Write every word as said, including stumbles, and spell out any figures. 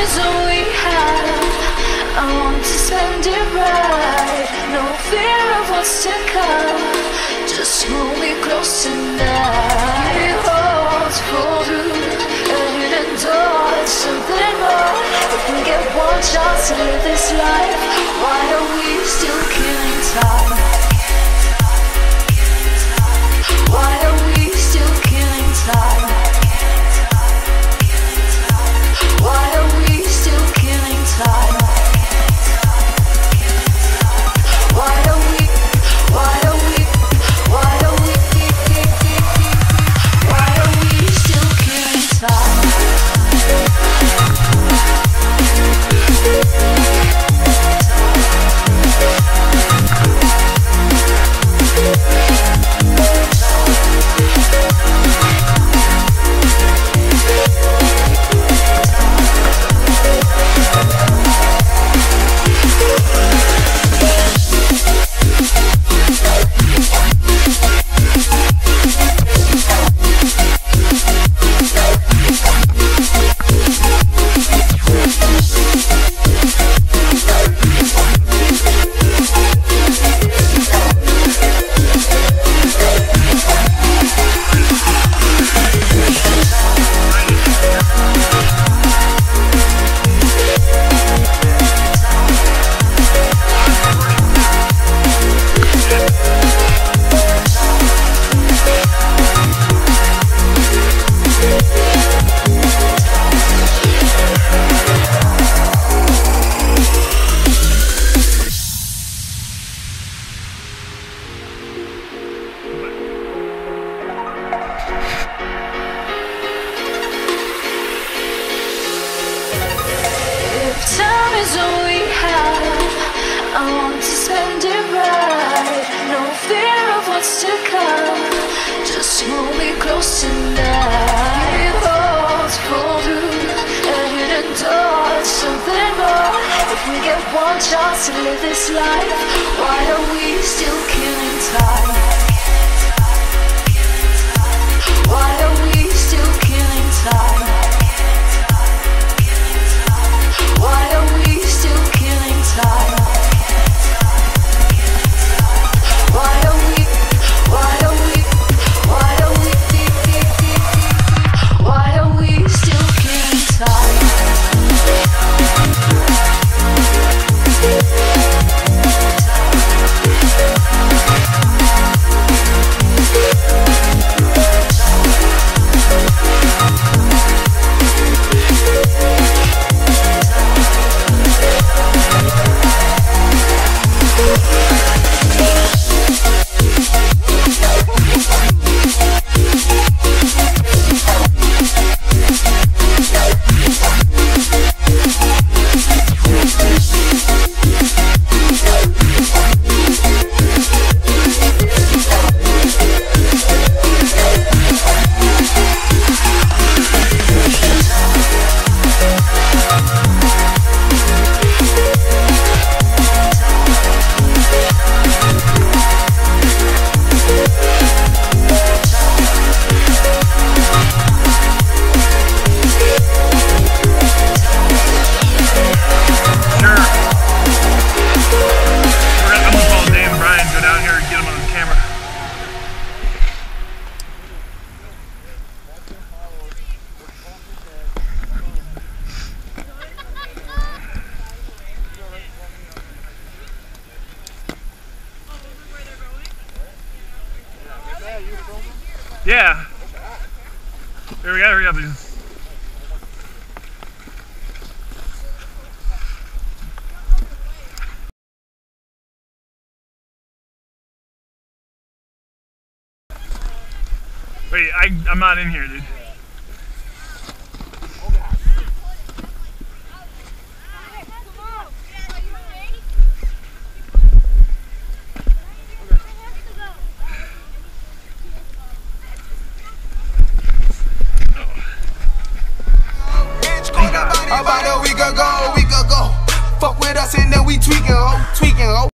is all we have. I want to spend it right. No fear of what's to come. Just hold me close tonight. It holds pull through a hidden door. It's something more. If we get one chance to live this life, why are we still killing time? Why are we still killing time? Why are we still killing time? Why are we, why are we, why are we, why are we still killing time? Time is all we have. I want to spend it right. No fear of what's to come. Just hold me close tonight. It holds pull through a hidden door. It's something more. If we get one chance to live this life, why are we still killing time? Why are we still killing time? Why are we still killing time? Why are we, why are we, why are we, why are we still killing time? Yeah. Here we go, hurry up. Wait, I, I'm not in here, dude. About a week ago, a week ago. Fuck with us and then we tweaking, ho, tweaking, ho.